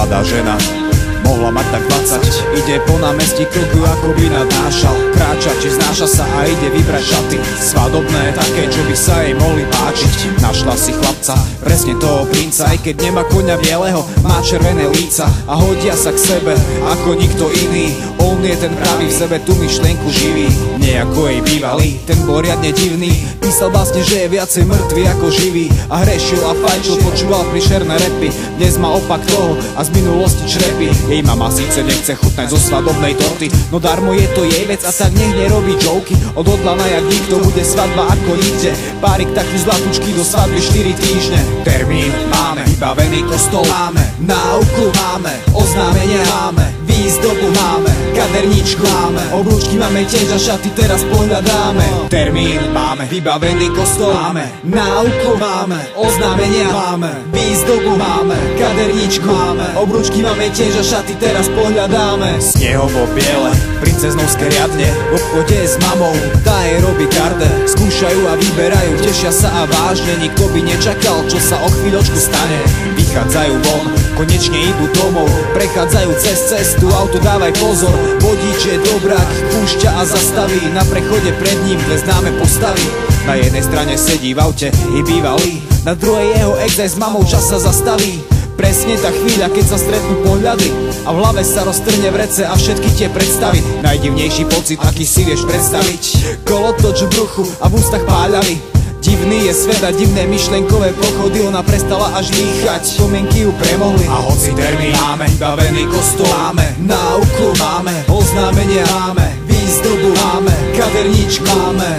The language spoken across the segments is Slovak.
Mladá žena, mohla mať tak 20. Ide po námestí kroku, ako by nadnášal. Kráča, či znáša sa a ide vybrať šaty svadobné, také, čo by sa jej mohli páčiť. Našla si chlapca, presne toho princa, aj keď nemá koňa bieleho, má červené líca a hodia sa k sebe ako nikto iný. On je ten pravý, v sebe tú myšlienku živí. Nie ako jej bývalý, ten bol riadne divný. Písal básne, že je viacej mŕtvy ako živý. A hrešil a fajčil, počúval príšerné repy. Dnes má opak toho a z minulosti črepy. Jej mama síce nechce chutnať zo svadobnej torty, no darmo je to jej vec a tak nech nerobí joky. Odhodlaná jak nikto, bude svadba ako nikde. Párik taký zlatúčky, do svadby 4 týždne. Termín máme, vybavený kostol máme, náuku máme, oznámenia máme, výzdobu máme, kaderníčku máme, oblúčky máme tiež a šaty teraz pohľadáme. Termín máme, vybavený kostol máme, náuku máme, oznámenia máme, výzdobu máme, kaderníčku máme, oblúčky máme tiež a šaty teraz pohľadáme. Snehovo biele, princeznovské riadne, v obchode s mamou, tá jej robí karde. Skúšajú a vyberajú, tešia sa a vážne, nikto by nečakal, čo sa o chvíľočku stane. Vychádzajú von, konečne idú domov, prechádzajú cez cestu, auto dávaj pozor. Vodič je dobrák, púšťa a zastaví, na prechode pred ním dve známe postavy. Na jednej strane sedí v aute i bývalý, na druhej jeho ex aj s mamou, čas sa zastaví. Presne tá chvíľa, keď sa stretnú pohľady a v hlave sa roztrne vrece a všetky tie predstavy. Najdivnejší pocit, aký si vieš predstaviť, kolotoč v bruchu a v ústach páľavy. Divný je svet a divné myšlenkové pochody, ona prestala až dýchať, spomienky ju premohli. A hoci termín máme, vybavený kostol máme, náuku máme, oznámenia máme, výzdobu máme, kaderníčku máme.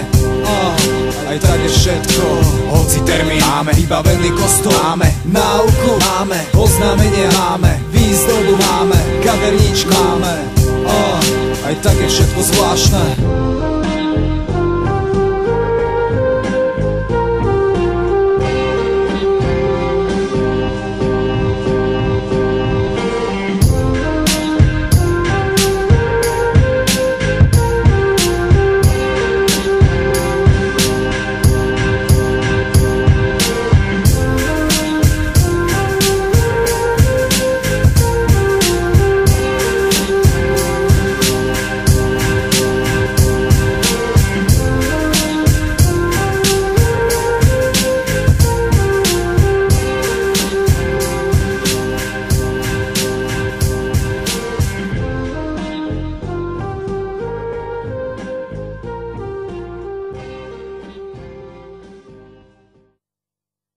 Aj tak je všetko. Hoci termín máme, vybavený kostol máme, náuku máme, oznámenia máme, výzdobu máme, kaderníčku máme. Aj tak je všetko zvláštne.